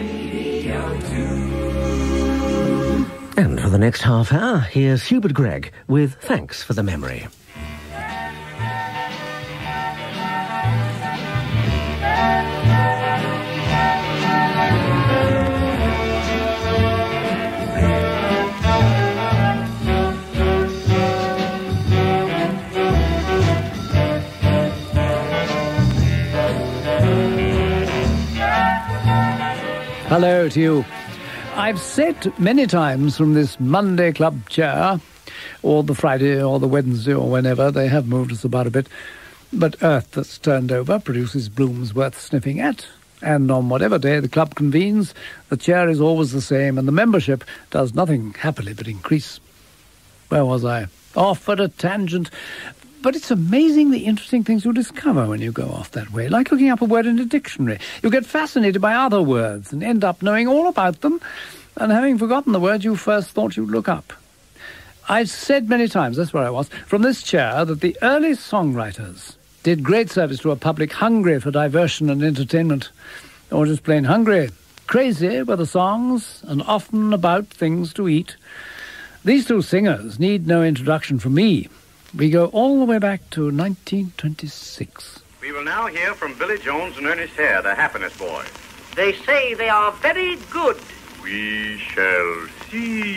Radio 2. And for the next half hour, here's Hubert Gregg with Thanks for the Memory. Hello to you. I've said many times from this Monday club chair, or the Friday or the Wednesday or whenever, they have moved us about a bit, but earth that's turned over produces blooms worth sniffing at. And on whatever day the club convenes, the chair is always the same, and the membership does nothing happily but increase. Where was I? Off at a tangent. But it's amazing the interesting things you discover when you go off that way, like looking up a word in a dictionary. You get fascinated by other words and end up knowing all about them and having forgotten the word you first thought you'd look up. I've said many times, that's where I was, from this chair, that the early songwriters did great service to a public hungry for diversion and entertainment, or just plain hungry. Crazy were the songs, and often about things to eat. These two singers need no introduction from me. We go all the way back to 1926. We will now hear from Billy Jones and Ernest Hare, the Happiness Boys. They say they are very good. We shall see.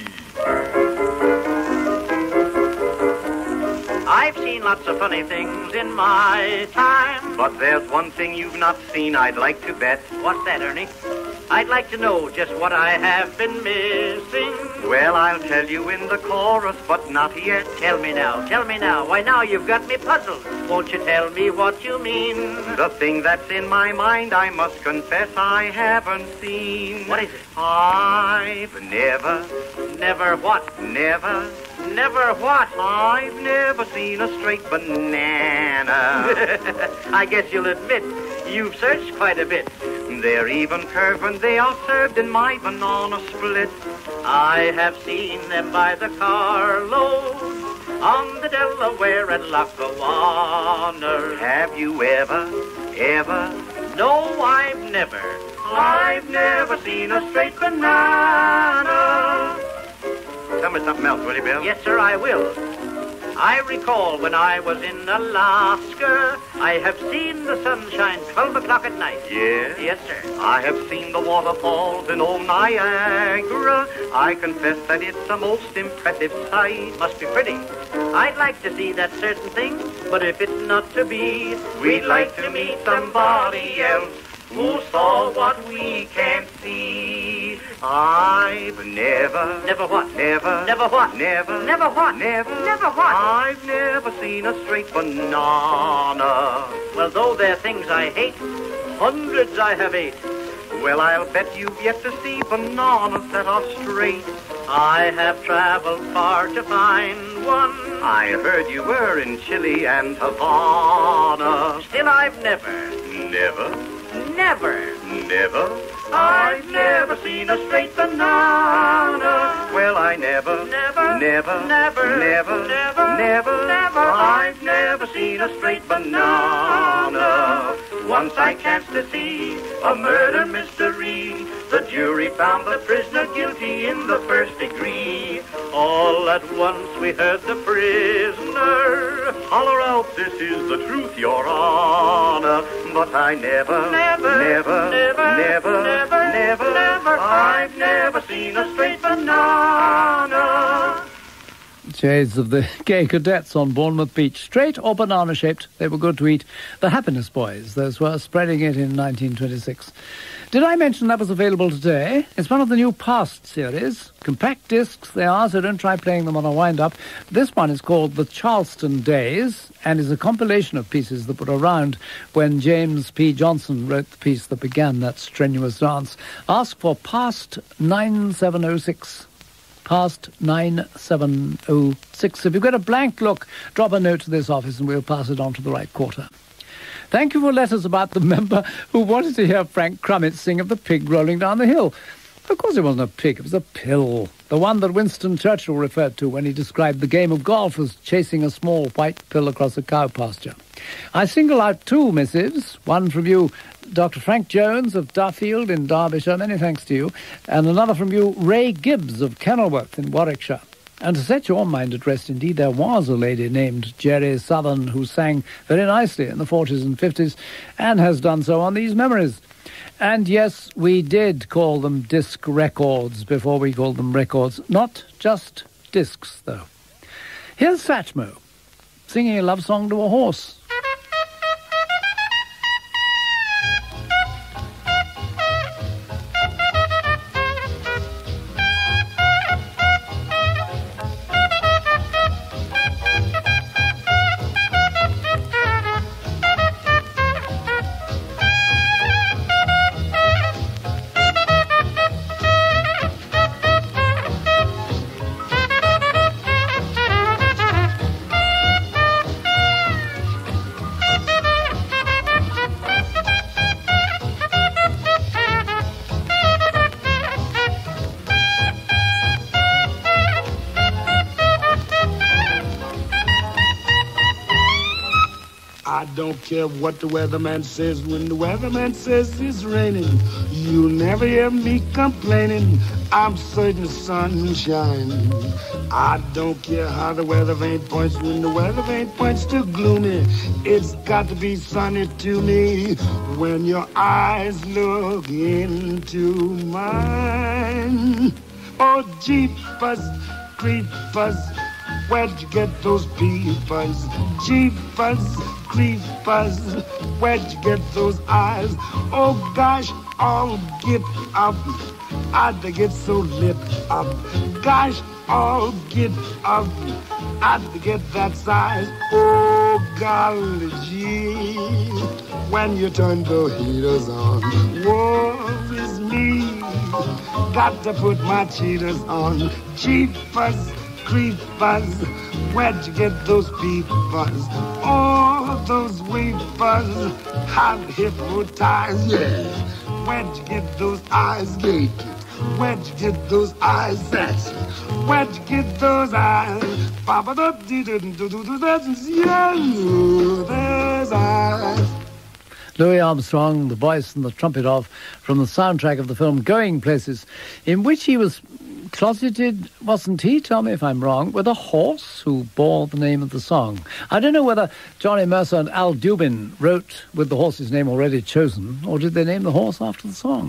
I've seen lots of funny things in my time. But there's one thing you've not seen, I'd like to bet. What's that, Ernie? I'd like to know just what I have been missing. Well, I'll tell you in the chorus, but not yet. Tell me now. Why, now you've got me puzzled. Won't you tell me what you mean? The thing that's in my mind, I must confess I haven't seen. What is it? I've never... Never what? Never... Never what? I've never seen a straight banana. I guess you'll admit you've searched quite a bit. They're even curved when they are served in my banana split. I have seen them by the carload on the Delaware at Lackawanna. Have you ever? No, I've never. I've never seen a straight banana. Tell me something else, will you, Bill? Yes, sir, I will. I recall when I was in Alaska, I have seen the sunshine 12 o'clock at night. Yes? Yes, sir. I have seen the waterfalls in old Niagara. I confess that it's a most impressive sight. Must be pretty. I'd like to see that certain thing, but if it's not to be, we'd like to meet somebody else who saw what we can't see. I've never... Never what? Never... Never what? Never... Never what? Never... Never what? I've never seen a straight banana. Well, though they're things I hate, hundreds I have ate. Well, I'll bet you've yet to see bananas that are straight. I have traveled far to find one. I heard you were in Chile and Havana. Still, I've never... Never... I've never seen a straight banana. Well, I never... I've never seen a straight banana. Once I chanced to see a murder mystery. The jury found the prisoner guilty in the first degree. All at once we heard the prisoner holler out, "This is the truth, Your Honor." But I never, I've never seen a straight banana. Shades of the gay cadets on Bournemouth Beach. Straight or banana-shaped, they were good to eat. The Happiness Boys, those were spreading it in 1926. Did I mention that was available today? It's one of the new Past series. Compact discs they are, so don't try playing them on a wind-up. This one is called The Charleston Days and is a compilation of pieces that were around when James P. Johnson wrote the piece that began that strenuous dance. Ask for Past 9706. Past 9706. If you've got a blank look, drop a note to this office and we'll pass it on to the right quarter. Thank you for letters about the member who wanted to hear Frank Crummett sing of the pig rolling down the hill. Of course it wasn't a pick, it was a pill. The one that Winston Churchill referred to when he described the game of golf as chasing a small white pill across a cow pasture. I single out 2 missives, one from you, Dr. Frank Jones of Duffield in Derbyshire, many thanks to you, and another from you, Ray Gibbs of Kenilworth in Warwickshire. And to set your mind at rest, indeed, there was a lady named Jerry Southern who sang very nicely in the 40s and 50s and has done so on these memories. And yes, we did call them disc records before we called them records. Not just discs, though. Here's Satchmo singing a love song to a horse. I don't care what the weatherman says when the weatherman says it's raining. You'll never hear me complaining. I'm certain the sun will shine. I don't care how the weather vane points when the weather vane points to gloomy. It's got to be sunny to me when your eyes look into mine. Oh, jeepers, creepers, where'd you get those peepers? Jeepers, creepers, where'd you get those eyes? Oh gosh, I'll get up. I'd get so lit up. Gosh, I'll get up. I'd get that size. Oh golly gee, when you turn the heaters on, woe is me. Got to put my cheaters on. Jeepers, creepers, where'd you get those peepers? Oh, those weepers, I'm hypnotized, yeah. Where'd you get those eyes, yeah? Where'd you get those eyes, that's where'd you get those eyes? Papa, yeah, there's eyes. Louis Armstrong, the voice and the trumpet of, from the soundtrack of the film Going Places, in which he was closeted, wasn't he, tell me if I'm wrong, with a horse who bore the name of the song. I don't know whether Johnny Mercer and Al Dubin wrote with the horse's name already chosen, or did they name the horse after the song?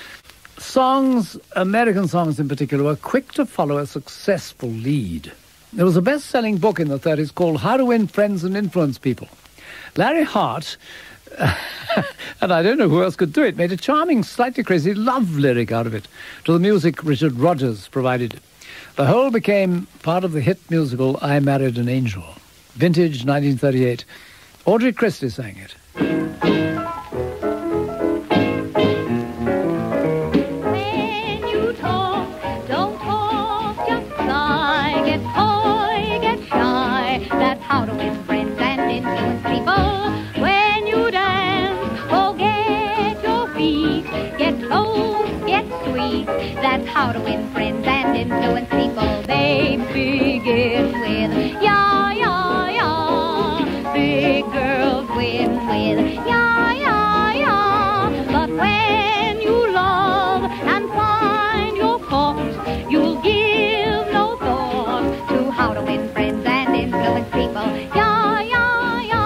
Songs, American songs in particular, were quick to follow a successful lead. There was a best-selling book in the 30s called How to Win Friends and Influence People. Larry Hart, and I don't know who else could do it, made a charming, slightly crazy love lyric out of it, to the music Richard Rodgers provided. The whole became part of the hit musical I Married an Angel. Vintage 1938. Audrey Christie sang it. When you talk, don't talk, just sigh, get coy, get shy. That's how to win friends and influence people. When you dance, forget your feet, get close, get sweet. That's how to win friends and influence people. They begin with ya, ya, ya. Big girls win with ya, ya, ya. But when you love and find your fault, you'll give no thought to how to win friends and influence people. Ya, ya, ya.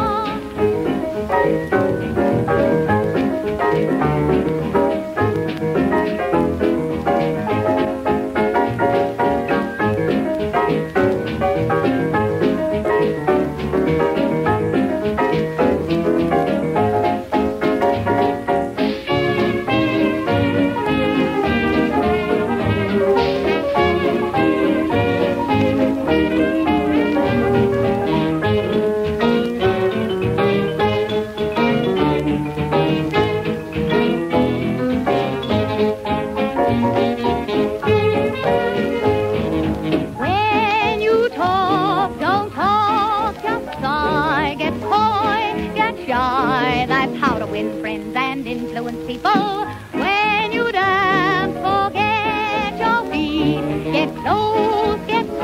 When you talk, don't talk, just sigh, get coy, get shy. That's how to win friends and influence people. When you dance,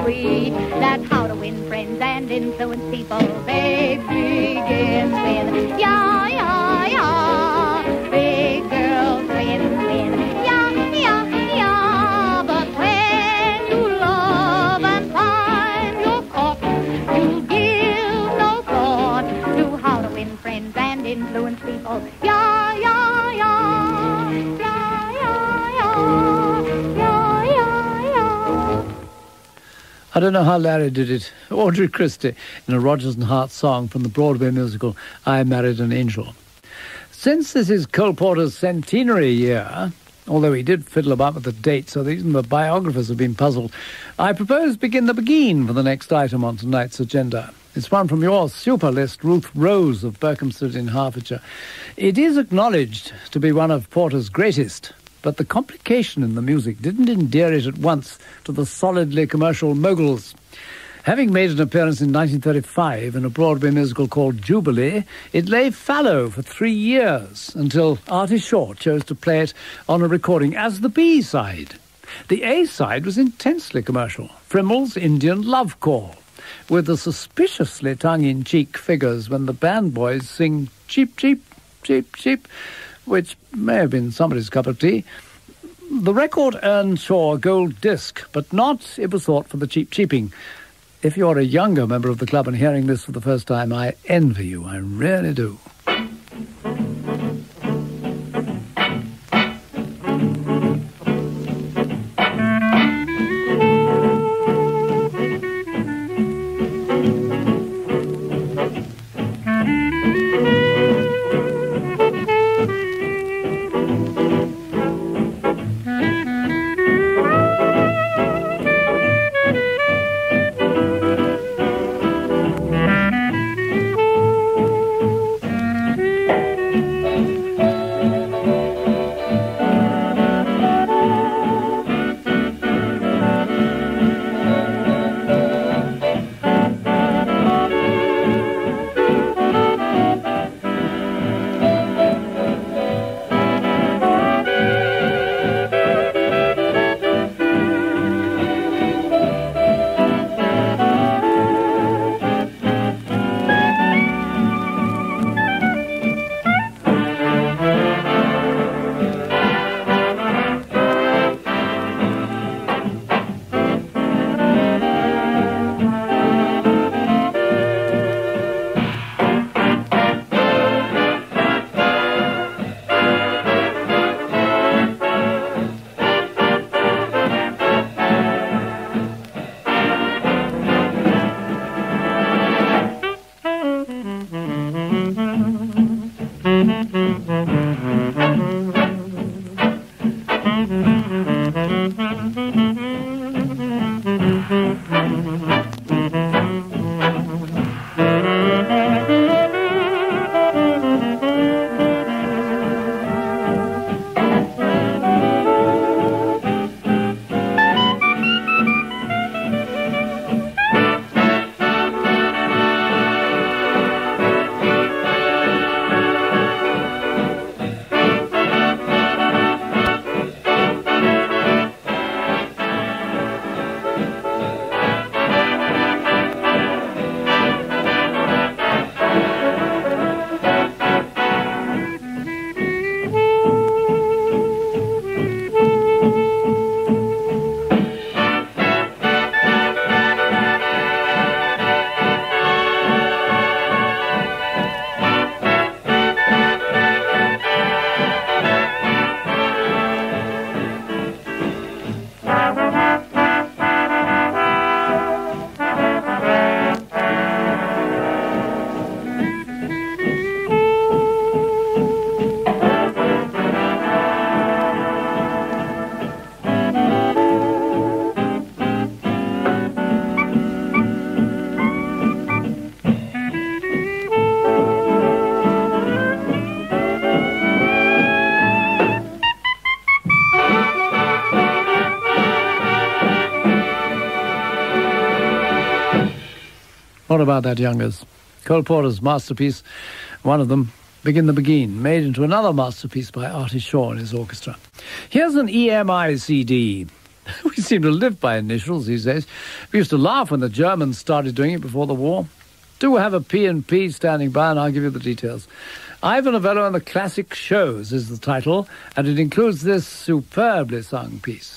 sweet. That's how to win friends and influence people. They begin with ya, ya, ya. Big girls win, ya, ya, ya. But when you love and find you're caught, you give no thought to how to win friends and influence people. Ya, ya, ya. Ya, ya, ya. Ya, ya, ya. I don't know how Larry did it. Audrey Christie in a Rodgers and Hart song from the Broadway musical I Married an Angel. Since this is Cole Porter's centenary year, although he did fiddle about with the date so that even the biographers have been puzzled, I propose begin the Bequine for the next item on tonight's agenda. It's one from your super list, Ruth Rose of Berkhamsted in Hertfordshire. It is acknowledged to be one of Porter's greatest, but the complication in the music didn't endear it at once to the solidly commercial moguls. Having made an appearance in 1935 in a Broadway musical called Jubilee, it lay fallow for 3 years until Artie chose to play it on a recording as the B-side. The A-side was intensely commercial, Frimmel's Indian Love Call, with the suspiciously tongue-in-cheek figures when the band boys sing cheep, cheep, cheep, cheep, which may have been somebody's cup of tea. The record earned Shaw a gold disc, but not, it was thought, for the cheap cheeping. If you're a younger member of the club and hearing this for the first time, I envy you, I really do. What about that, youngers? Cole Porter's masterpiece, one of them, Begin the Beguine, made into another masterpiece by Artie Shaw and his orchestra. Here's an EMI CD. We seem to live by initials these days. We used to laugh when the Germans started doing it before the war. Do have a P&P standing by, and I'll give you the details. Ivan Novello and the Classic Shows is the title, and it includes this superbly sung piece.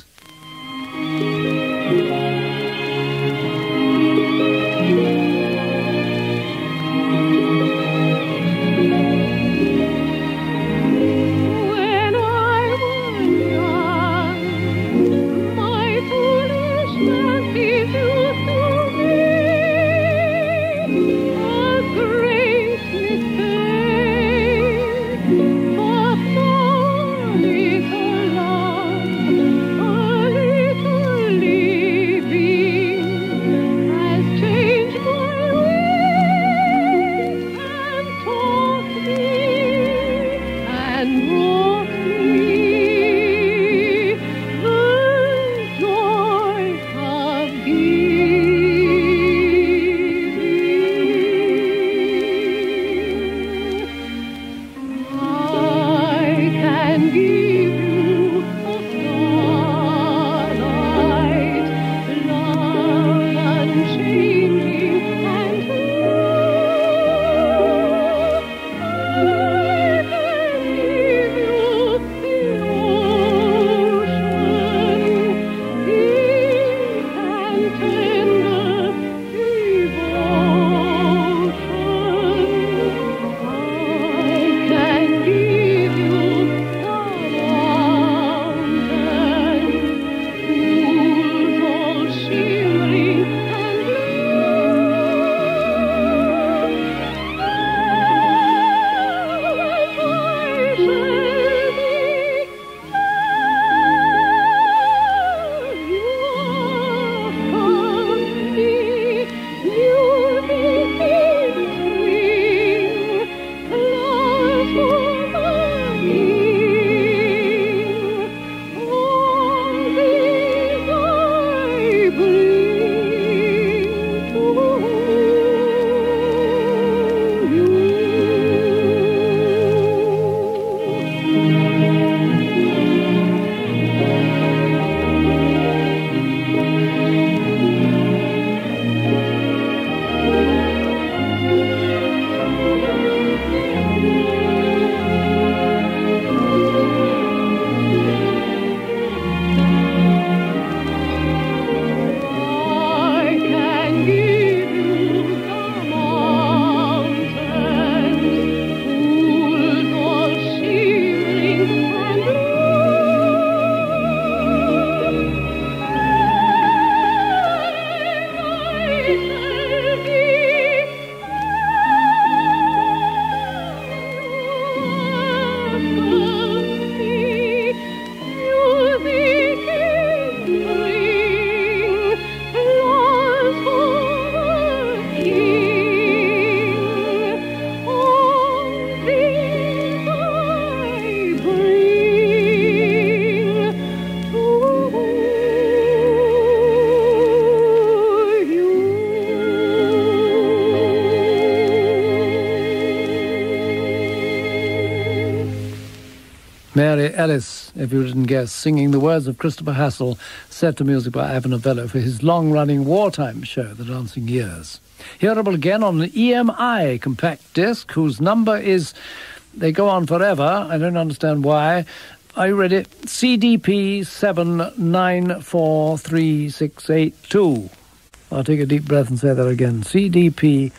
Mary Ellis, if you didn't guess, singing the words of Christopher Hassel, set to music by Ivan Novello for his long-running wartime show, The Dancing Years. Hearable again on an EMI compact disc, whose number is, they go on forever, I don't understand why. Are you ready? CDP 7943682. I'll take a deep breath and say that again. CDP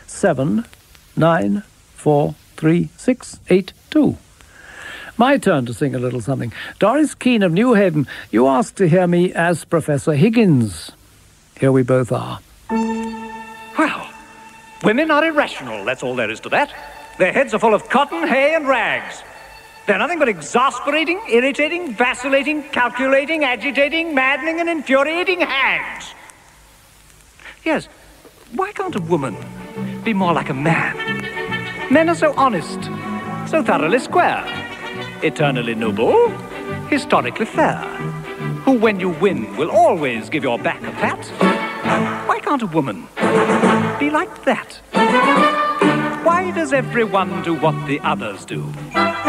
7943682. My turn to sing a little something. Doris Keane of New Haven, you asked to hear me as Professor Higgins. Here we both are. Well, women are irrational, that's all there is to that. Their heads are full of cotton, hay, and rags. They're nothing but exasperating, irritating, vacillating, calculating, agitating, maddening, and infuriating hags. Yes, why can't a woman be more like a man? Men are so honest, so thoroughly square, eternally noble, historically fair, who when you win will always give your back a pat. Why can't a woman be like that? Why does everyone do what the others do?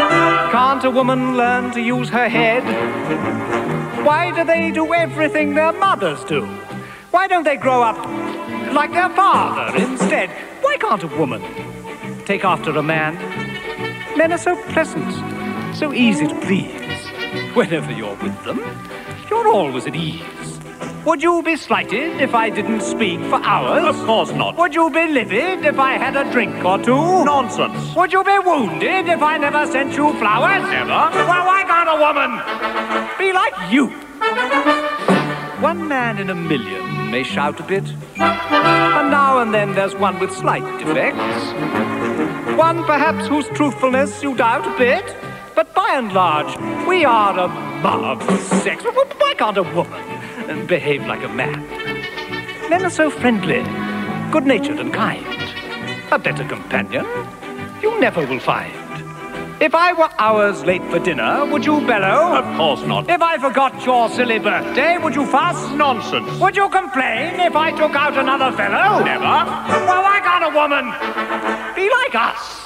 Can't a woman learn to use her head? Why do they do everything their mothers do? Why don't they grow up like their father instead? Why can't a woman take after a man? Men are so pleasant, so easy to please. Whenever you're with them, you're always at ease. Would you be slighted if I didn't speak for hours? Of course not. Would you be livid if I had a drink or two? Nonsense. Would you be wounded if I never sent you flowers? Never. Well, why can't a woman be like you? One man in a million may shout a bit, and now and then there's one with slight defects. One perhaps whose truthfulness you doubt a bit, but by and large, we are a marvelous sex. Why can't a woman behave like a man? Men are so friendly, good-natured and kind. A better companion you never will find. If I were hours late for dinner, would you bellow? Of course not. If I forgot your silly birthday, would you fuss? Nonsense. Would you complain if I took out another fellow? Never. Well, why can't a woman be like us?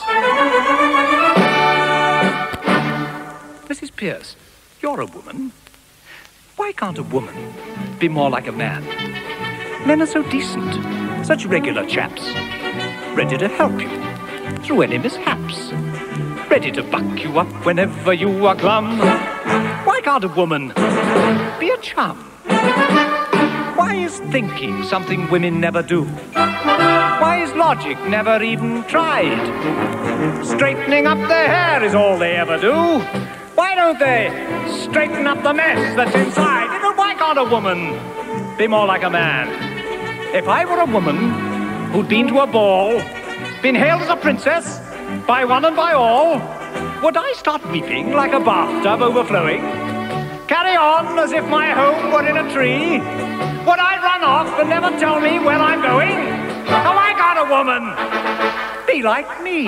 Mrs. Pierce, you're a woman. Why can't a woman be more like a man? Men are so decent, such regular chaps, ready to help you through any mishaps, ready to buck you up whenever you are glum. Why can't a woman be a chum? Why is thinking something women never do? Why is logic never even tried? Straightening up their hair is all they ever do. Why don't they straighten up the mess that's inside? Why can't a woman be more like a man? If I were a woman who'd been to a ball, been hailed as a princess by one and by all, would I start weeping like a bathtub overflowing? Carry on as if my home were in a tree? Would I run off and never tell me where I'm going? Oh, why can't a woman be like me?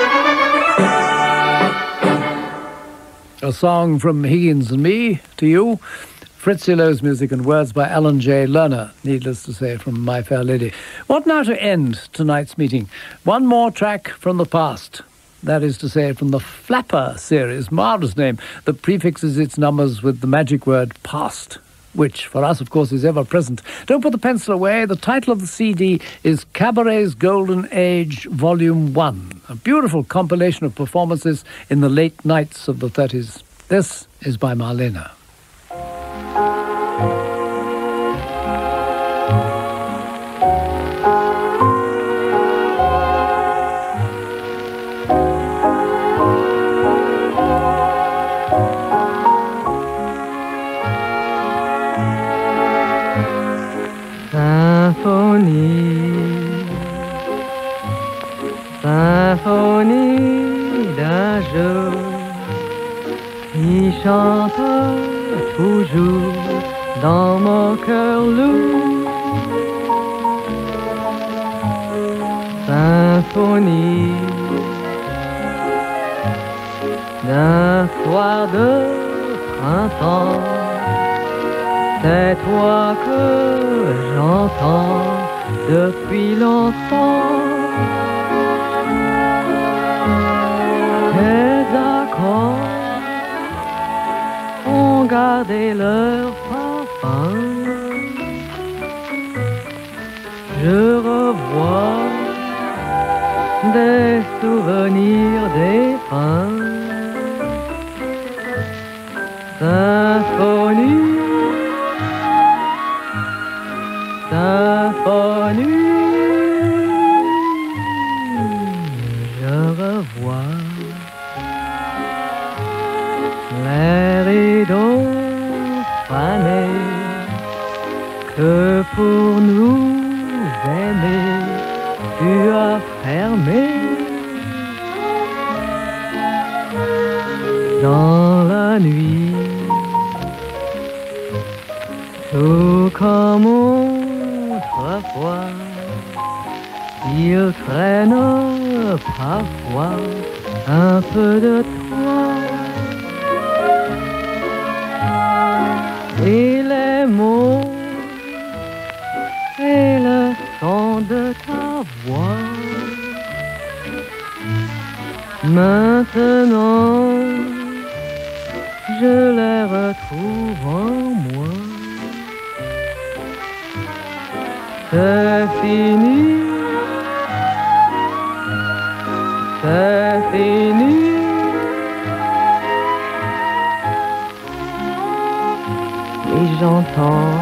A song from Higgins and me to you. Fritzi Lowe's music and words by Alan J. Lerner, needless to say, from My Fair Lady. What now to end tonight's meeting? One more track from the past. That is to say, from the Flapper series, marvellous name, that prefixes its numbers with the magic word past, which for us, of course, is ever present. Don't put the pencil away. The title of the CD is Cabaret's Golden Age, Volume 1, a beautiful compilation of performances in the late nights of the 30s. This is by Marlene. Symphonie d'un jour qui chante toujours dans mon cœur lourd. Symphonie d'un soir de printemps, c'est toi que j'entends depuis longtemps. Tes accords ont gardé leur parfum. Je revois des souvenirs défunts. Symphonie, symphonie, je revois les rideaux fanés que pour nous aimer tu as fermés. Dans la nuit, tout comme autrefois, il traîne parfois un peu de toi. Et les mots et le son de ta voix. Maintenant je les retrouve en moi. C'est fini, c'est fini. Et j'entends,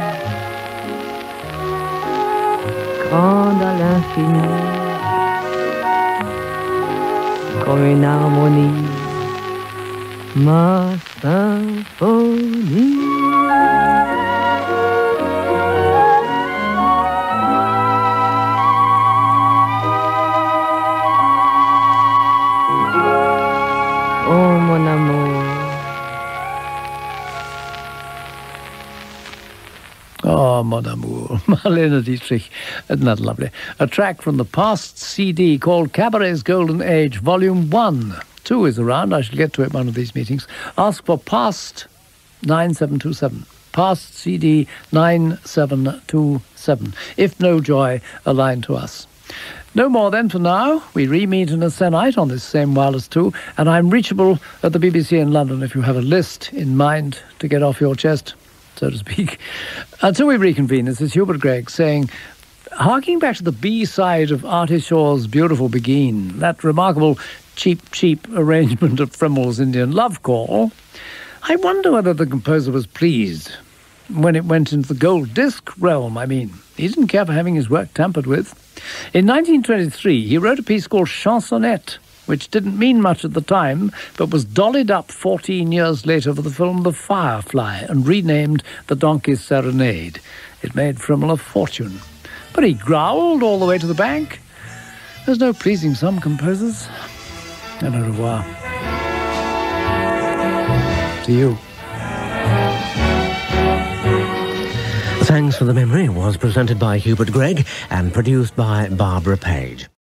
grande à l'infini, comme une harmonie, ma symphonie. Oh mon amour. Oh, mon amour. Marlene Dietrich. Isn't that lovely? A track from the past CD called Cabaret's Golden Age, Volume 1. 2 is around. I shall get to it one of these meetings. Ask for past 9727. Past CD 9727. If no joy, a line to us. No more then for now. We re-meet in a sennight on this same wireless too, and I'm reachable at the BBC in London if you have a list in mind to get off your chest, so to speak. Until we reconvene, this is Hubert Gregg saying, harking back to the B-side of Artie Shaw's beautiful Bequine, that remarkable cheap arrangement of Frimmel's Indian Love Call, I wonder whether the composer was pleased when it went into the gold disc realm. I mean, he didn't care for having his work tampered with. In 1923, he wrote a piece called Chansonnette, which didn't mean much at the time, but was dollied up 14 years later for the film The Firefly and renamed The Donkey's Serenade. It made Frimmel a fortune. But he growled all the way to the bank. There's no pleasing some composers. And au revoir. To you. Thanks for the Memory was presented by Hubert Gregg and produced by Barbara Page.